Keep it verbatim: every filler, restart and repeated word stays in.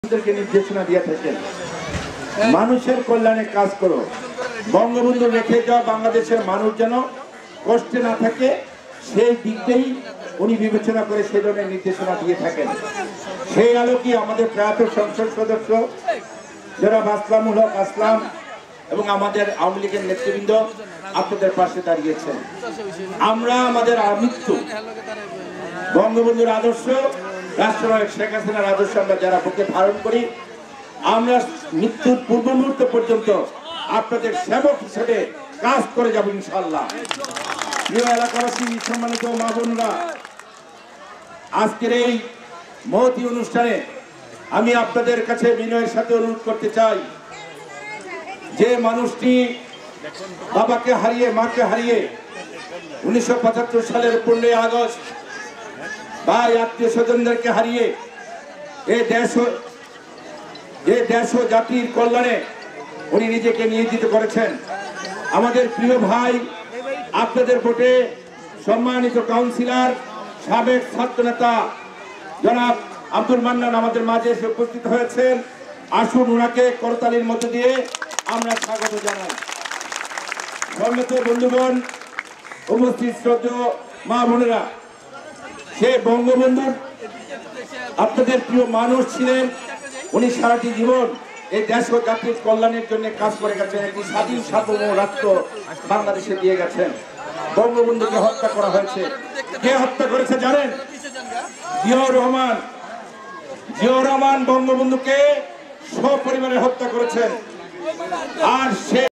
निर्देशना दिए থাকেন মানুষের কল্যাণে কাজ করো। বঙ্গবন্ধু রেখে যাওয়া বাংলাদেশের মানুষ যেন কষ্টে না থাকে সেই দিকটাই উনি বিবেচনা করে সেই ধরনের নির্দেশনা দিয়ে থাকেন। সেই আলোকে আমাদের প্রয়াত সংসদ সদস্য যারা আসলামুল হক আসলাম এবং আমাদের আওয়ামী লীগের নেতৃবৃন্দ আপনাদের পাশে দাঁড়িয়েছেন। আমরা আমাদের আমৃত্যু বঙ্গবন্ধুর আদর্শ, রাষ্ট্রনায়ক শেখ হাসিনার আদর্শ আমরা যারা বুকে ধারণ করি, আমরা মৃত্যুর পূর্ব মুহূর্ত পর্যন্ত আপনাদের সেবক হিসেবে কাজ করে যাব ইনশাআল্লাহ। প্রিয় এলাকাবাসী, সম্মানিত মা বোনরা, আজকের এই মহতী অনুষ্ঠানে আমি আপনাদের কাছে বিনয়ের সাথে অনুরোধ করতে চাই, যে মানুষটি বাবাকে হারিয়ে মাকে হারিয়ে উনিশশো পঁচাত্তর সালের পনেরোই আগস্ট ভাই আত্মীয় স্বজনদেরকে হারিয়ে এই দেশ এই দেশ ও জাতির কল্যাণে উনি নিজেকে নিয়োজিত করেছেন। আমাদের প্রিয় ভাই, আপনাদের ভোটে সম্মানিত কাউন্সিলর, সাবেক ছাত্র নেতা জনাব আব্দুল মান্নান আমাদের মাঝে এসে উপস্থিত হয়েছেন। আসুন ওনাকে করতালির মধ্য দিয়ে আমরা স্বাগত জানাই। সম্মানিত বন্ধুগণ, উপস্থিত শ্রদ্ধেয় মা বোনেরা, সে বঙ্গবন্ধুর আপনাদের প্রিয় মানুষ ছিলেন। উনি সারাটি জীবন এই দেশ ও জাতির কল্যাণের জন্য কাজ করে গেছেন। একটি স্বাধীন সার্বভৌম রাষ্ট্র বাংলাদেশে দিয়ে গেছেন। বঙ্গবন্ধুকে হত্যা করা হয়েছে। কে হত্যা করেছে জানেন? জিয়াউর রহমান। জিয়াউর রহমান বঙ্গবন্ধুকে সপরিবারে হত্যা করেছেন। আর সে